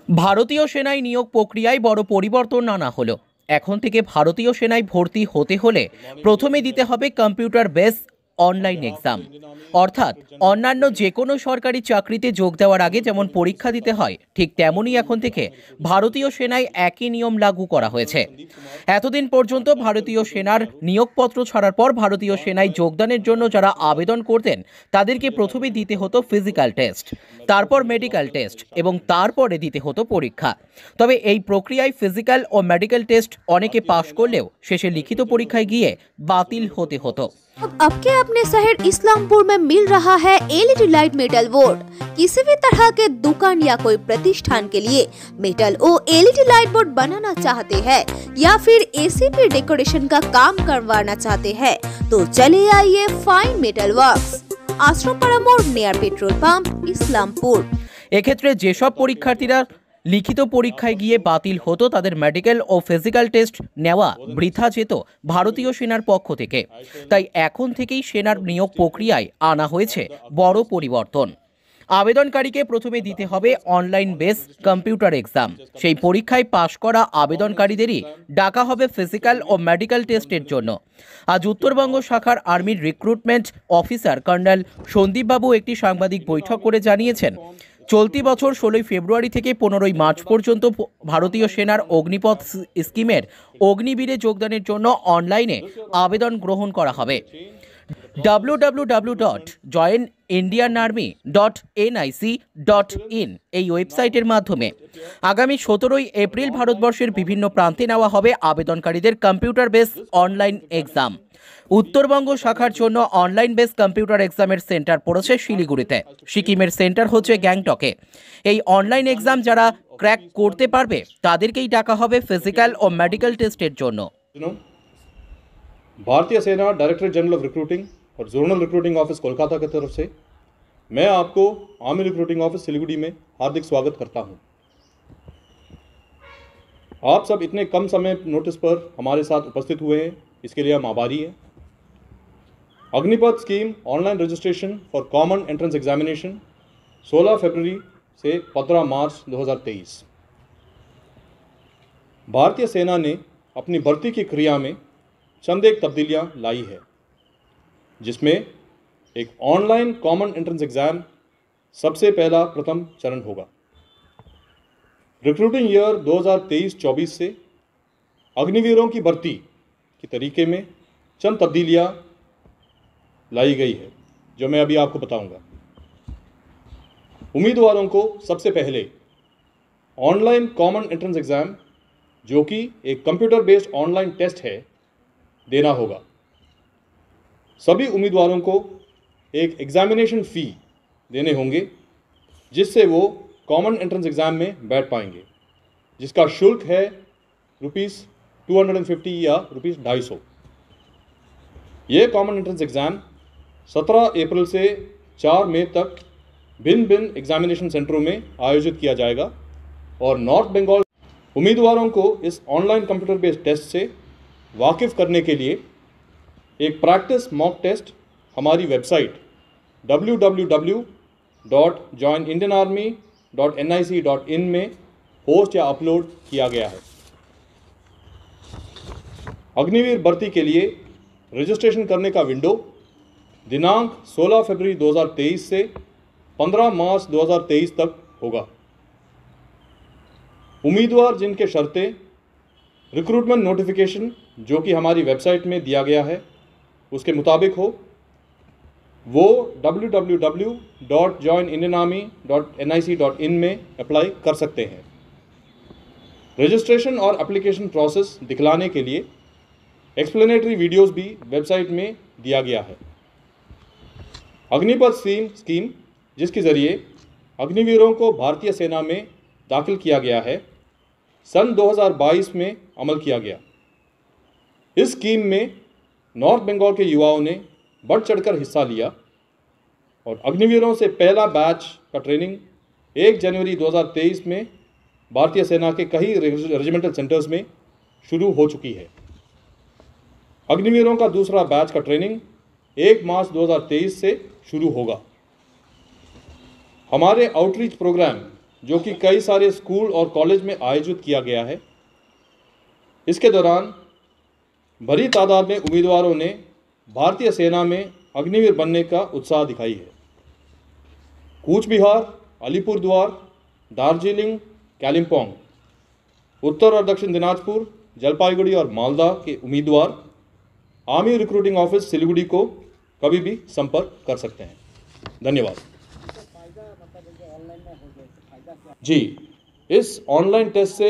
ভারতীয় সেনায় নিয়োগ প্রক্রিয়ায় বড় পরিবর্তন আনা হলো। এখন থেকে ভারতীয় সেনায় ভর্তি হতে হলে প্রথমে দিতে হবে কম্পিউটার বেস অনলাইন এক্সাম। অর্থাৎ অন্যান্য যে কোনো সরকারি চাকরিতে যোগ দেওয়ার আগে যেমন পরীক্ষা দিতে হয়, ঠিক তেমনই এখন থেকে ভারতীয় সেনায় একই নিয়ম লাগু করা হয়েছে। এতদিন পর্যন্ত ভারতীয় সেনার নিয়োগপত্র ছাড়ার পর ভারতীয় সেনায় যোগদানের জন্য যারা আবেদন করতেন তাদেরকে প্রথমে দিতে হতো ফিজিক্যাল টেস্ট, তারপর মেডিকেল টেস্ট এবং তারপরে দিতে হতো পরীক্ষা। তবে এই প্রক্রিয়ায় ফিজিক্যাল ও মেডিকেল টেস্ট অনেকে পাশ করলেও শেষে লিখিত পরীক্ষায় গিয়ে বাতিল হতে হতো। अब के अपने शहर इस्लामपुर में मिल रहा है एलईडी लाइट मेटल बोर्ड। किसी भी तरह के दुकान या कोई प्रतिष्ठान के लिए मेटल और एलईडी लाइट बोर्ड बनाना चाहते हैं या फिर एसीपी डेकोरेशन का काम करवाना चाहते हैं तो चले आइए फाइन मेटल वर्क्स, आश्रमपाड़ा मोड़ नियर पेट्रोल पंप, इस्लामपुर। এক্ষেত্রে যেসব পরীক্ষার্থীরা লিখিত পরীক্ষায় গিয়ে বাতিল হতো তাদের মেডিকেল ও ফিজিক্যাল টেস্ট নেওয়া বৃথা যেত ভারতীয় সেনার পক্ষ থেকে। তাই এখন থেকেই সেনার নিয়োগ প্রক্রিয়ায় আনা হয়েছে বড় পরিবর্তন। আবেদনকারীকে প্রথমে দিতে হবে অনলাইন বেস কম্পিউটার এক্সাম। সেই পরীক্ষায় পাশ করা আবেদনকারীদেরই ডাকা হবে ফিজিক্যাল ও মেডিকেল টেস্টের জন্য। আজ উত্তরবঙ্গ শাখার আর্মির রিক্রুটমেন্ট অফিসার কর্নেল সন্দীপবাবু একটি সাংবাদিক বৈঠক করে জানিয়েছেন, চলতি বছর 16 ফেব্রুয়ারি থেকে 15 মার্চ পর্যন্ত ভারতীয় সেনার অগ্নিপথ স্কিমের অগ্নিবীরে যোগদানের জন্য অনলাইনে আবেদন গ্রহণ করা হবে। www.joinindianarmy.nic.in এই ওয়েবসাইটের মাধ্যমে আগামী 17 এপ্রিল ভারতবর্ষের বিভিন্ন প্রান্তে নেওয়া হবে আবেদনকারীদের computer base online exam. Uttarbanga শাখার জন্য অনলাইন বেস কম্পিউটার এক্সামের সেন্টার পড়েছে শিলিগুড়িতে, সিকিমের সেন্টার হচ্ছে গ্যাংটকে। এই অনলাইন এক্সাম যারা ক্র্যাক করতে পারবে তাদেরকেই ডাকা হবে ফিজিক্যাল ও মেডিকেল টেস্টের জন্য। भारतीय सेना डायरेक्टर जनरल ऑफ रिक्रूटिंग और जोनल रिक्रूटिंग ऑफिस कोलकाता की तरफ से मैं आपको आर्मी रिक्रूटिंग ऑफिस सिलीगुड़ी में हार्दिक स्वागत करता हूं। आप सब इतने कम समय नोटिस पर हमारे साथ उपस्थित हुए हैं, इसके लिए हम आभारी हैं। Agnipath scheme online registration for common entrance examination 16 फरवरी से 15 मार्च 2023। भारतीय सेना ने अपनी भर्ती की क्रिया में चंद एक तब्दीलियाँ लाई है, जिसमें एक ऑनलाइन कॉमन एंट्रेंस एग्ज़ाम सबसे पहला प्रथम चरण होगा। रिक्रूटिंग ईयर 2023-24 से अग्निवीरों की भर्ती के तरीके में चंद तब्दीलियाँ लाई गई है, जो मैं अभी आपको बताऊंगा। उम्मीदवारों को सबसे पहले ऑनलाइन कॉमन एंट्रेंस एग्ज़ाम, जो कि एक कंप्यूटर बेस्ड ऑनलाइन टेस्ट है, देना होगा। सभी उम्मीदवारों को एक एग्जामिनेशन फ़ी देने होंगे, जिससे वो कॉमन एंट्रेंस एग्ज़ाम में बैठ पाएंगे, जिसका शुल्क है ₹250 या ₹250। ये कॉमन एंट्रेंस एग्ज़ाम 17 अप्रैल से 4 मई तक भिन्न भिन्न एग्जामिनेशन सेंटरों में आयोजित किया जाएगा। और नॉर्थ बंगाल उम्मीदवारों को इस ऑनलाइन कंप्यूटर बेस्ड टेस्ट से वाकिफ़ करने के लिए एक प्रैक्टिस मॉक टेस्ट हमारी वेबसाइट www.joinindianarmy.nic.in में पोस्ट या अपलोड किया गया है। अग्निवीर भर्ती के लिए रजिस्ट्रेशन करने का विंडो दिनांक 16 फरवरी 2023 से 15 मार्च 2023 तक होगा। उम्मीदवार जिनके शर्तें रिक्रूटमेंट नोटिफिकेशन, जो कि हमारी वेबसाइट में दिया गया है, उसके मुताबिक हो, वो www.joinindianarmy.nic.in में अप्लाई कर सकते हैं। रजिस्ट्रेशन और एप्लीकेशन प्रोसेस दिखलाने के लिए एक्सप्लेनेटरी वीडियोस भी वेबसाइट में दिया गया है। अग्निपथ स्कीम, जिसके ज़रिए अग्निवीरों को भारतीय सेना में दाखिल किया गया है, सन 2022 में अमल किया गया। इस स्कीम में नॉर्थ बंगाल के युवाओं ने बढ़ चढ़कर हिस्सा लिया और अग्निवीरों से पहला बैच का ट्रेनिंग 1 जनवरी 2023 में भारतीय सेना के कई रेजिमेंटल सेंटर्स में शुरू हो चुकी है। अग्निवीरों का दूसरा बैच का ट्रेनिंग 1 मार्च 2023 से शुरू होगा। हमारे आउटरीच प्रोग्राम जो कि कई सारे स्कूल और कॉलेज में आयोजित किया गया है। इसके दौरान बड़ी तादाद में उम्मीदवारों ने भारतीय सेना में अग्निवीर बनने का उत्साह दिखाई है। कूच बिहार, अलीपुरद्वार, दार्जिलिंग, कालिम्पोंग, उत्तर और दक्षिण दिनाजपुर, जलपाईगुड़ी और मालदा के उम्मीदवार आर्मी रिक्रूटिंग ऑफिस सिलीगुड़ी को कभी भी संपर्क कर सकते हैं। धन्यवाद। जी, इस ऑनलाइन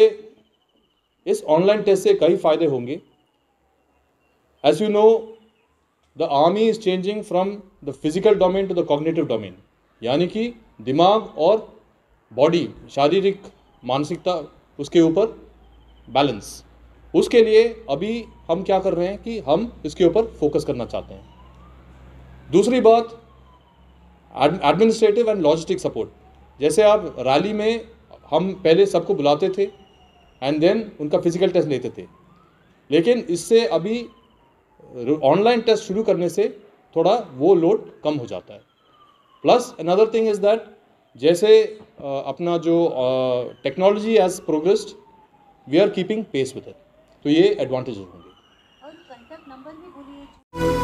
टेस्ट से कई फायदे होंगे। As you know, the army is changing from the physical domain to the cognitive domain, यानी कि दिमाग और बॉडी, शारीरिक मानसिकता, उसके ऊपर बैलेंस। उसके लिए अभी हम क्या कर रहे हैं कि हम इसके ऊपर फोकस करना चाहते हैं। दूसरी बात, एडमिनिस्ट्रेटिव एंड लॉजिस्टिक सपोर्ट। जैसे आप रैली में हम पहले सबको बुलाते थे एंड देन उनका फिजिकल टेस्ट लेते थे, लेकिन इससे अभी ऑनलाइन टेस्ट शुरू करने से थोड़ा वो लोड कम हो जाता है। Plus another thing is that जैसे अपना जो technology has progressed, we are keeping pace with it, तो ये एडवांटेजेस होंगे। और कांटेक्ट नंबर भी बोलिए।